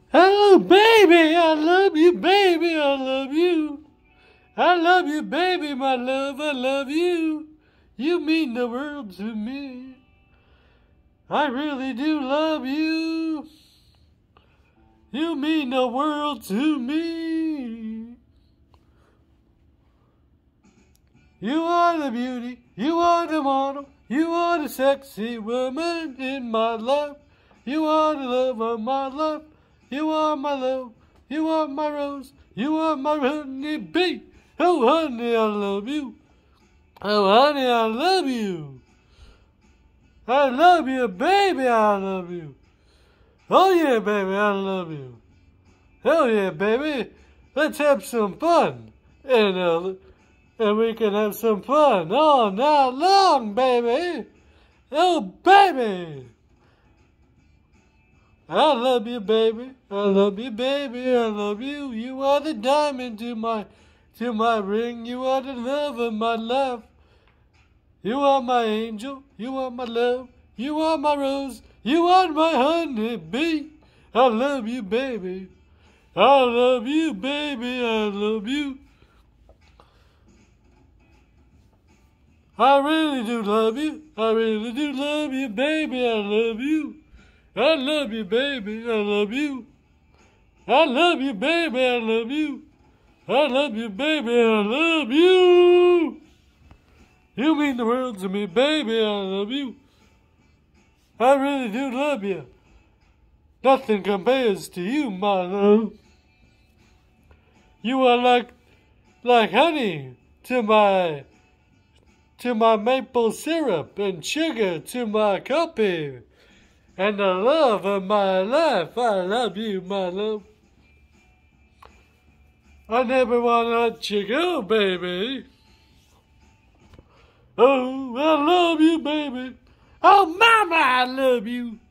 Oh, baby, I love you, baby, I love you. I love you, baby, my love, I love you. You mean the world to me. I really do love you. You mean the world to me. You are the beauty, you are the model, you are the sexy woman in my life. You are the love of my life. You are my love, you are my rose, you are my honey bee. Oh, honey, I love you. Oh, honey, I love you. I love you, baby, I love you. Oh, yeah, baby, I love you. Oh, yeah, baby, let's have some fun. And we can have some fun all night long, baby. Oh, baby. I love you, baby. I love you, baby. I love you. You are the diamond to my ring. You are the love of my life. You are my angel. You are my love. You are my rose. You are my honey bee. I love you, baby. I love you, baby. I love you. I really do love you. I really do love you, baby. I love you. I love you, baby, I love you. I love you, baby, I love you. I love you, baby, I love you. You mean the world to me, baby, I love you. I really do love you. Nothing compares to you, my love. You are like honey to my maple syrup and sugar to my coffee. And the love of my life, I love you, my love. I never want to let you go, baby. Oh, I love you, baby. Oh, mama, I love you.